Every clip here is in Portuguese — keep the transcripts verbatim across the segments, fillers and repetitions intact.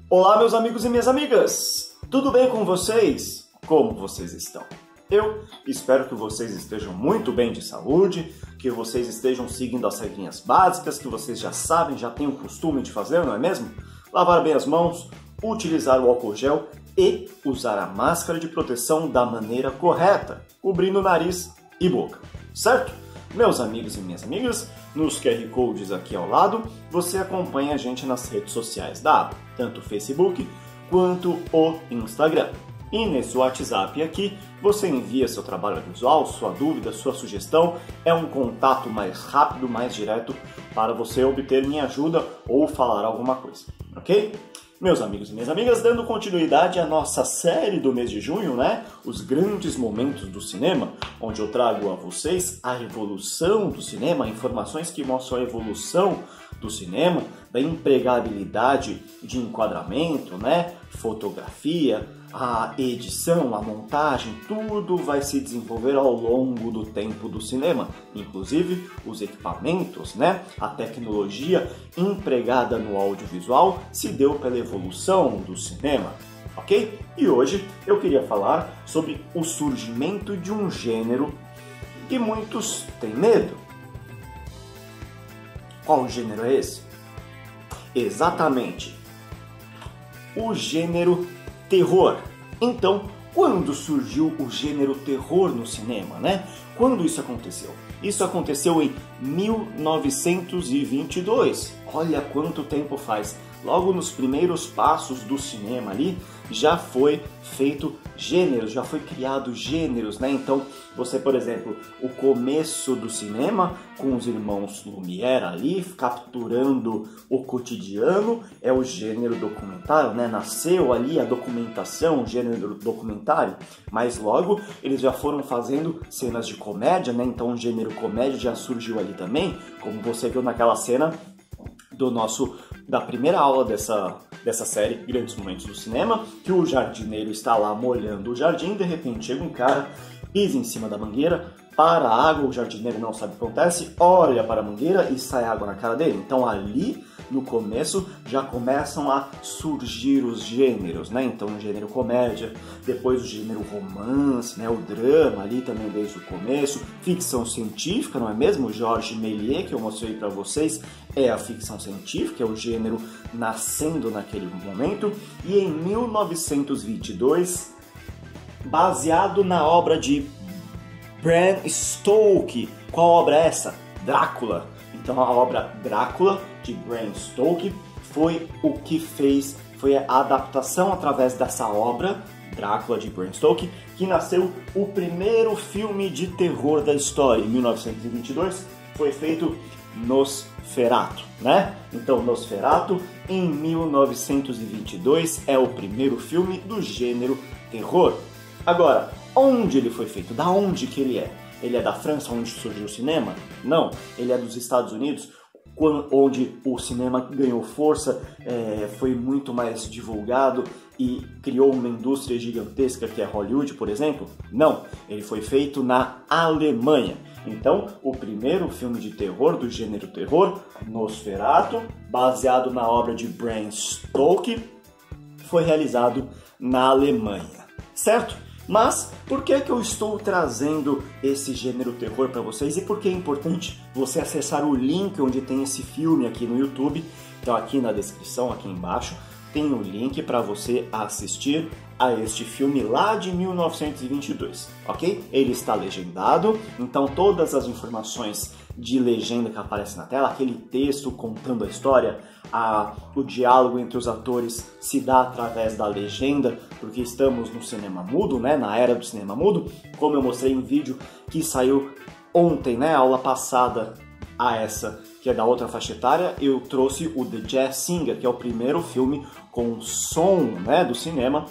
Olá, meus amigos e minhas amigas! Tudo bem com vocês? Como vocês estão? Eu espero que vocês estejam muito bem de saúde, que vocês estejam seguindo as regrinhas básicas, que vocês já sabem, já têm o costume de fazer, não é mesmo? Lavar bem as mãos, utilizar o álcool gel e usar a máscara de proteção da maneira correta, cobrindo o nariz e boca, certo? Meus amigos e minhas amigas, nos Q R Codes aqui ao lado, você acompanha a gente nas redes sociais da Aba, tanto o Facebook quanto o Instagram. E nesse WhatsApp aqui, você envia seu trabalho visual, sua dúvida, sua sugestão, é um contato mais rápido, mais direto para você obter minha ajuda ou falar alguma coisa, ok? Meus amigos e minhas amigas, dando continuidade à nossa série do mês de junho, né? Os grandes momentos do cinema, onde eu trago a vocês a evolução do cinema, informações que mostram a evolução do cinema, da empregabilidade de enquadramento, né? Fotografia, a edição, a montagem, tudo vai se desenvolver ao longo do tempo do cinema, inclusive os equipamentos, né? A tecnologia empregada no audiovisual se deu pela evolução do cinema, ok? E hoje eu queria falar sobre o surgimento de um gênero que muitos têm medo. Qual gênero é esse? Exatamente, o gênero terror. Então, quando surgiu o gênero terror no cinema, né? Quando isso aconteceu? Isso aconteceu em mil novecentos e vinte e dois. Olha quanto tempo faz. Logo nos primeiros passos do cinema ali, já foi feito gêneros, já foi criado gêneros, né? Então, você, por exemplo, o começo do cinema, com os irmãos Lumière ali, capturando o cotidiano, é o gênero documentário, né? Nasceu ali a documentação, o gênero documentário, mas logo eles já foram fazendo cenas de comédia, né? Então, o gênero comédia já surgiu ali também, como você viu naquela cena do nosso, da primeira aula dessa, dessa série, Grandes Momentos do Cinema, que o jardineiro está lá molhando o jardim, de repente chega um cara, pisa em cima da mangueira, para a água, o jardineiro não sabe o que acontece, olha para a mangueira e sai água na cara dele. Então ali, no começo, já começam a surgir os gêneros, né? Então o gênero comédia, depois o gênero romance, né? O drama ali também desde o começo, ficção científica, não é mesmo? Georges Méliès, que eu mostrei para vocês, é a ficção científica, é o gênero nascendo naquele momento. E em mil novecentos e vinte e dois, baseado na obra de Bram Stoker. Qual obra é essa? Drácula. Então a obra Drácula, de Bram Stoker, foi o que fez, foi a adaptação através dessa obra, Drácula, de Bram Stoker, que nasceu o primeiro filme de terror da história. Em mil novecentos e vinte e dois foi feito Nosferatu, né? Então Nosferatu, em mil novecentos e vinte e dois, é o primeiro filme do gênero terror. Agora, onde ele foi feito? Da onde que ele é? Ele é da França, onde surgiu o cinema? Não, ele é dos Estados Unidos, onde o cinema ganhou força, é, foi muito mais divulgado e criou uma indústria gigantesca que é Hollywood, por exemplo? Não, ele foi feito na Alemanha. Então, o primeiro filme de terror do gênero terror, Nosferatu, baseado na obra de Bram Stoker, foi realizado na Alemanha, certo? Mas por que que eu estou trazendo esse gênero terror para vocês e por que é importante você acessar o link onde tem esse filme aqui no YouTube? Então aqui na descrição, aqui embaixo, tem o link para você assistir a este filme lá de mil novecentos e vinte e dois, ok? Ele está legendado, então todas as informações de legenda que aparecem na tela, aquele texto contando a história, a, o diálogo entre os atores se dá através da legenda, porque estamos no cinema mudo, né? Na era do cinema mudo, como eu mostrei em vídeo que saiu ontem, né? A aula passada a essa, que é da outra faixa etária, eu trouxe o The Jazz Singer, que é o primeiro filme com som, né, do cinema.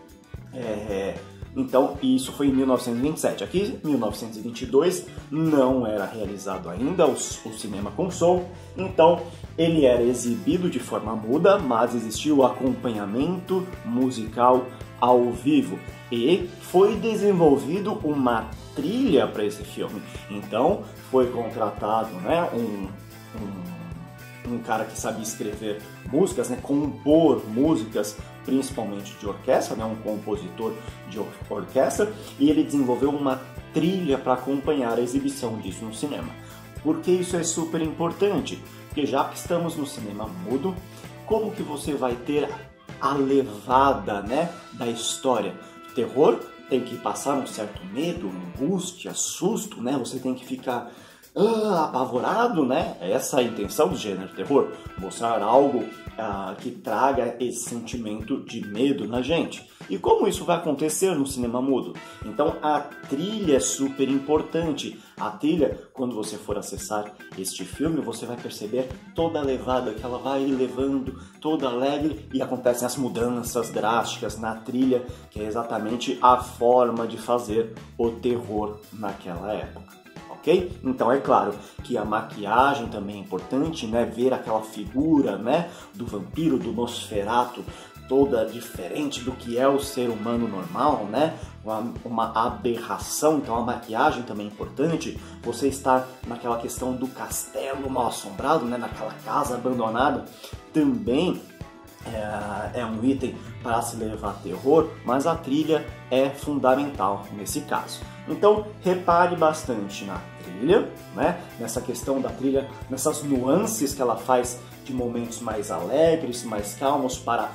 É, então, isso foi em mil novecentos e vinte e sete. Aqui, em mil novecentos e vinte e dois, não era realizado ainda o, o cinema com som, então ele era exibido de forma muda, mas existia o acompanhamento musical ao vivo e foi desenvolvido uma trilha para esse filme. Então, foi contratado, né, um, um um cara que sabia escrever músicas, né, compor músicas, principalmente de orquestra, né, um compositor de or orquestra, e ele desenvolveu uma trilha para acompanhar a exibição disso no cinema. Por que isso é super importante? Porque já que estamos no cinema mudo, como que você vai ter a levada, né, da história? Terror tem que passar um certo medo, angústia, susto, né? Você tem que ficar ah, apavorado, né? Essa é a intenção do gênero terror, mostrar algo ah, que traga esse sentimento de medo na gente. E como isso vai acontecer no cinema mudo? Então a trilha é super importante. A trilha, quando você for acessar este filme, você vai perceber toda a levada que ela vai levando, toda alegre, e acontecem as mudanças drásticas na trilha, que é exatamente a forma de fazer o terror naquela época. Okay? Então é claro que a maquiagem também é importante, né? Ver aquela figura, né, do vampiro, do Nosferatu, toda diferente do que é o ser humano normal, né? Uma, uma aberração, então a maquiagem também é importante. Você estar naquela questão do castelo mal assombrado, né? Naquela casa abandonada, também é, é um item para se levar a terror, mas a trilha é fundamental nesse caso. Então repare bastante na trilha, né? Nessa questão da trilha, nessas nuances que ela faz de momentos mais alegres, mais calmos para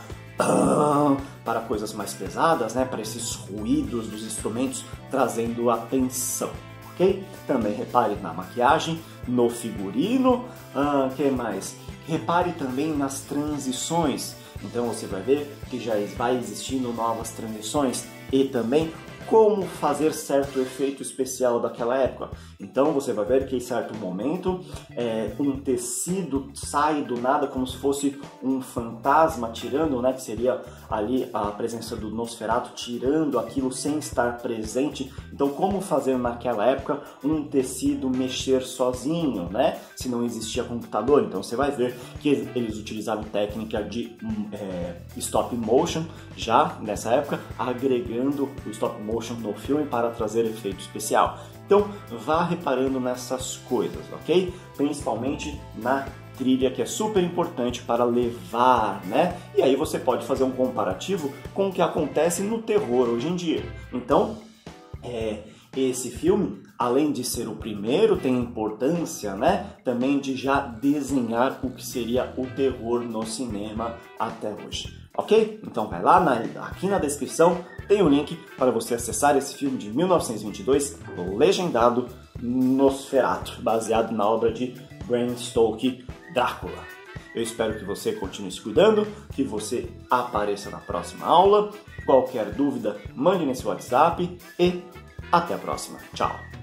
para coisas mais pesadas, né? Para esses ruídos dos instrumentos trazendo atenção, ok? Também repare na maquiagem, no figurino, ah, que mais? Repare também nas transições. Então você vai ver que já vai existindo novas transições e também como fazer certo efeito especial daquela época. Então você vai ver que em certo momento é, um tecido sai do nada como se fosse um fantasma tirando, né, que seria ali a presença do Nosferatu tirando aquilo sem estar presente. Então como fazer naquela época um tecido mexer sozinho, né, se não existia computador? Então você vai ver que eles utilizaram técnica de é, stop motion já nessa época, agregando o stop motion no filme para trazer efeito especial. Então vá reparando nessas coisas, ok? Principalmente na trilha, que é super importante para levar, né? E aí você pode fazer um comparativo com o que acontece no terror hoje em dia. Então, é, esse filme, além de ser o primeiro, tem importância, né, também de já desenhar o que seria o terror no cinema até hoje. Ok? Então vai lá, na, aqui na descrição tem o link para você acessar esse filme de mil novecentos e vinte e dois, legendado Nosferatu, baseado na obra de Bram Stoker, Drácula. Eu espero que você continue se cuidando, que você apareça na próxima aula. Qualquer dúvida, mande nesse WhatsApp e até a próxima. Tchau!